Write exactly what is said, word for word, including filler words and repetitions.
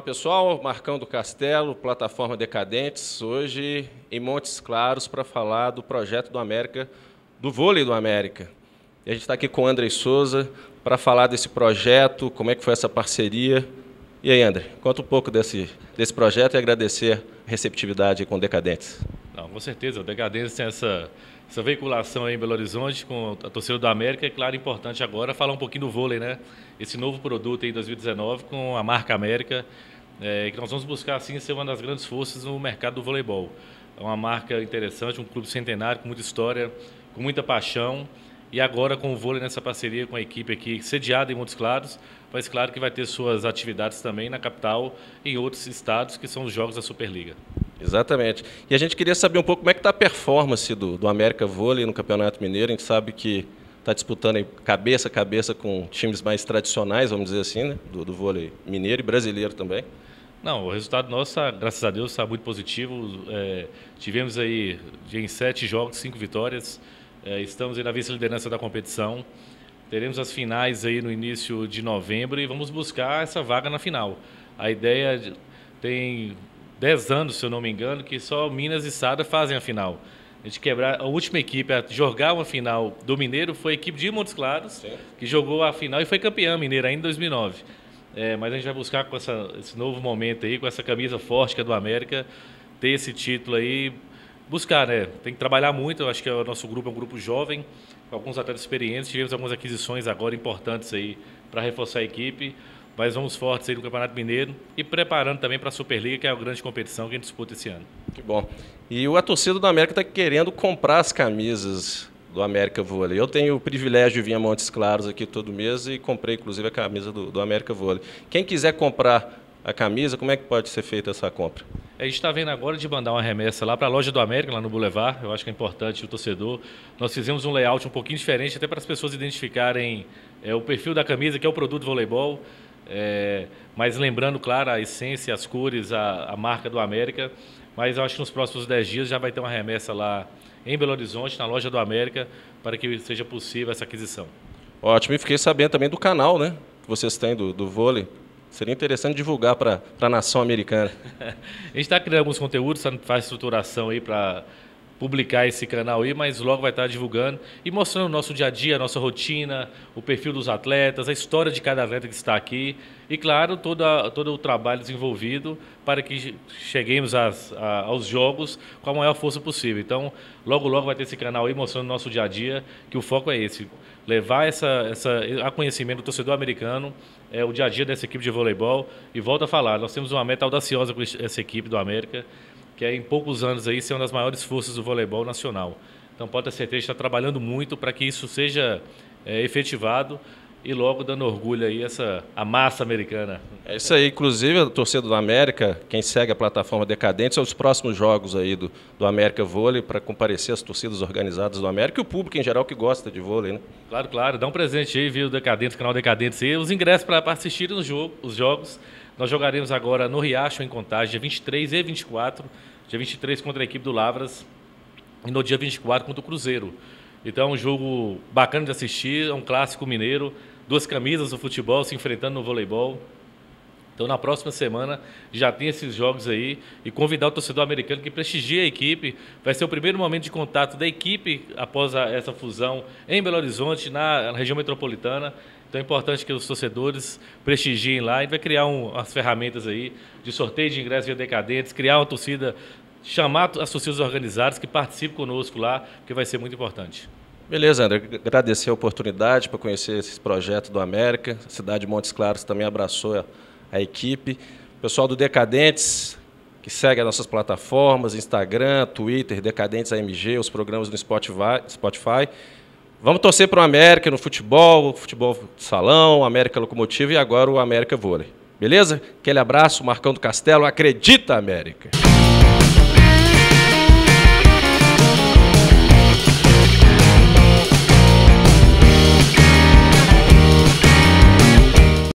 Fala pessoal, Marcão do Castelo, plataforma Decadentes, hoje em Montes Claros para falar do projeto do América, do vôlei do América. E a gente está aqui com o André Souza para falar desse projeto, como é que foi essa parceria. E aí, André, conta um pouco desse, desse projeto e agradecer a receptividade com o Decadentes. Não, com certeza, o Decadentes tem essa, essa veiculação aí em Belo Horizonte com a torcida do América. É claro, importante agora falar um pouquinho do vôlei, né? Esse novo produto aí em dois mil e dezenove com a marca América, é, que nós vamos buscar assim ser uma das grandes forças no mercado do voleibol. É uma marca interessante, um clube centenário com muita história, com muita paixão. E agora com o vôlei nessa parceria com a equipe aqui sediada em Montes Claros, mas claro que vai ter suas atividades também na capital e em outros estados que são os jogos da Superliga. Exatamente. E a gente queria saber um pouco como é que está a performance do, do América Vôlei no Campeonato Mineiro. A gente sabe que está disputando aí cabeça a cabeça com times mais tradicionais, vamos dizer assim, né? do, do vôlei mineiro e brasileiro também. Não, o resultado nosso, tá, graças a Deus, está muito positivo. É, tivemos aí em sete jogos, cinco vitórias. É, estamos aí na vice-liderança da competição. Teremos as finais aí no início de novembro e vamos buscar essa vaga na final. A ideia tem dez anos, se eu não me engano, que só Minas e Sada fazem a final. A gente quebrar a última equipe a jogar uma final do Mineiro foi a equipe de Montes Claros, Sim. que jogou a final e foi campeã mineira ainda em dois mil e nove. É, mas a gente vai buscar com essa, esse novo momento aí, com essa camisa forte que é do América, ter esse título aí, buscar, né? Tem que trabalhar muito. Eu acho que o nosso grupo é um grupo jovem, com alguns atletas experientes. Tivemos algumas aquisições agora importantes aí para reforçar a equipe. Mas vamos fortes aí no Campeonato Mineiro e preparando também para a Superliga, que é a grande competição que a gente disputa esse ano. Que bom. E a torcida do América está querendo comprar as camisas do América Vôlei. Eu tenho o privilégio de vir a Montes Claros aqui todo mês e comprei, inclusive, a camisa do, do América Vôlei. Quem quiser comprar a camisa, como é que pode ser feita essa compra? A gente está vendo agora de mandar uma remessa lá para a loja do América, lá no Boulevard. Eu acho que é importante o torcedor. Nós fizemos um layout um pouquinho diferente, até para as pessoas identificarem é, o perfil da camisa, que é o produto voleibol. É, mas lembrando, claro, a essência, as cores, a, a marca do América. Mas eu acho que nos próximos dez dias já vai ter uma remessa lá em Belo Horizonte, na loja do América, para que seja possível essa aquisição. Ótimo. E fiquei sabendo também do canal, né, que vocês têm do, do vôlei. Seria interessante divulgar para a nação americana. A gente está criando alguns conteúdos, faz estruturação aí para publicar esse canal aí, mas logo vai estar divulgando e mostrando o nosso dia a dia, a nossa rotina, o perfil dos atletas, a história de cada atleta que está aqui e, claro, toda, todo o trabalho desenvolvido para que cheguemos às, a, aos jogos com a maior força possível. Então, logo, logo vai ter esse canal aí mostrando o nosso dia a dia, que o foco é esse, levar essa, essa, a conhecimento do torcedor americano, é o dia a dia dessa equipe de voleibol. E volto a falar, nós temos uma meta audaciosa com essa equipe do América, que é em poucos anos aí ser uma das maiores forças do voleibol nacional. Então pode ter certeza que está trabalhando muito para que isso seja é, efetivado e logo dando orgulho aí essa a massa americana. É isso aí, inclusive a torcida do América, quem segue a plataforma Decadentes, são os próximos jogos aí do, do América Vôlei para comparecer as torcidas organizadas do América e o público em geral que gosta de vôlei, né? Claro, claro, dá um presente aí, viu, Decadentes, canal Decadentes aí, os ingressos para assistir os, jogo, os jogos. Nós jogaremos agora no Riacho, em Contagem, dia vinte e três e vinte e quatro. Dia vinte e três contra a equipe do Lavras e no dia vinte e quatro contra o Cruzeiro. Então é um jogo bacana de assistir, é um clássico mineiro, duas camisas do futebol se enfrentando no voleibol. Então na próxima semana já tem esses jogos aí e convidar o torcedor americano que prestigie a equipe. Vai ser o primeiro momento de contato da equipe após a, essa fusão em Belo Horizonte, na, na região metropolitana. Então é importante que os torcedores prestigiem lá. A gente vai criar um, umas ferramentas aí de sorteio de ingressos via Decadentes, criar uma torcida, chamar as torcidas organizadas que participem conosco lá, porque vai ser muito importante. Beleza, André. Agradecer a oportunidade para conhecer esse projeto do América. A cidade de Montes Claros também abraçou a, a equipe. Pessoal do Decadentes, que segue as nossas plataformas, Instagram, Twitter, Decadentes A M G, os programas no Spotify. Spotify. Vamos torcer para o América no futebol, futebol de salão, América Locomotiva e agora o América Vôlei. Beleza? Aquele abraço, Marcão do Castelo. Acredita, América!